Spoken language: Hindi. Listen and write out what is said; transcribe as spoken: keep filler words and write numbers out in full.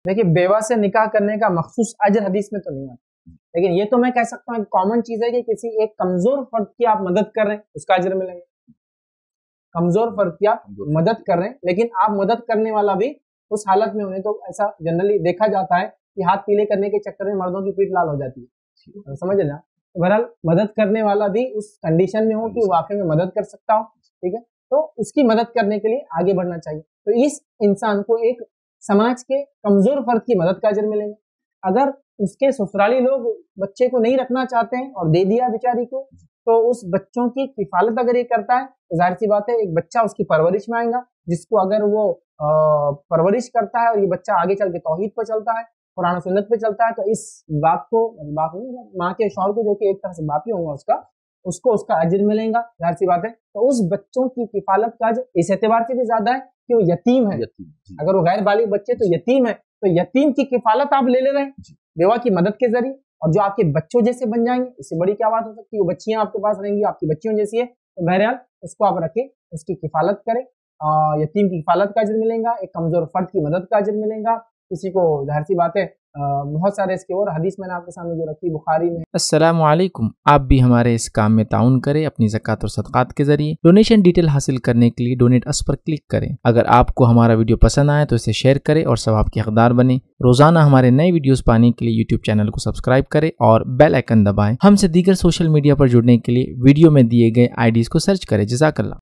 देखिए बेवा से निकाह करने का मखसूस अजर हदीस में तो नहीं आता, लेकिन ये तो मैं कह सकता हूँ कॉमन चीज है कि किसी एक कमजोर फर्द की आप मदद कर रहे हैं उसका अजर मिलेगा। कमजोर फर्द की आप मदद कर रहे हैं, लेकिन आप मदद करने वाला भी उस हालत में होने, तो ऐसा जनरली देखा जाता है कि हाथ पीले करने के चक्कर में मर्दों की पीठ लाल हो जाती है, समझ लेना। तो बहरहाल मदद करने वाला भी उस कंडीशन में हो कि वाकई में मदद कर सकता हो, ठीक है, तो उसकी मदद करने के लिए आगे बढ़ना चाहिए। तो इस इंसान को एक समाज के कमजोर फर्द की मदद का अजर मिलेगा। अगर उसके ससुराली लोग बच्चे को नहीं रखना चाहते हैं और दे दिया बेचारी को, तो उस बच्चों की किफालत अगर ये करता है तो जाहिर सी बात है एक बच्चा उसकी परवरिश में आएगा, जिसको अगर वो आ, परवरिश करता है और ये बच्चा आगे चल के तौहीद पर चलता है, कुरान सुन्नत पे चलता है, तो इस बाप को बाप माँ के शौहर को जो कि एक तरह से बाप ही होगा उसका, उसको उसका अजर मिलेगा, जाहिर सी बात है। तो उस बच्चों की किफालत का अजर इस एतबार से भी ज्यादा है कि वो यतीम है। अगर वो गैर बालिग बच्चे तो यतीम है, तो यतीम की किफालत आप ले ले रहे हैं बेवा की मदद के जरिए, और जो आपके बच्चों जैसे बन जाएंगे, इससे बड़ी क्या बात हो सकती है। वो बच्चियां आपके पास रहेंगी, आपकी बच्चियों जैसी है, तो बहरहाल उसको आप रखें, उसकी किफालत करें, यतीम की किफालत का अजर मिलेगा, एक कमजोर फर्द की मदद का अजर मिलेगा। किसी को जाहिर सी बात है बहुत सारे इसके और हदीस मैंने आपके सामने जो रखी बुखारी में। अस्सलामु अलैकुम, आप भी हमारे इस काम में ताउन करें अपनी ज़कात और सदक़ात के जरिए। डोनेशन डिटेल हासिल करने के लिए डोनेट अस पर क्लिक करें। अगर आपको हमारा वीडियो पसंद आए तो इसे शेयर करें और सवाब के हकदार बने। रोजाना हमारे नए वीडियोस पाने के लिए यूट्यूब चैनल को सब्सक्राइब करें और बेल आइकन दबाएं। हमसे दीगर सोशल मीडिया पर जुड़ने के लिए वीडियो में दिए गए आई डीज़ को सर्च करें। जज़ाकल्लाह।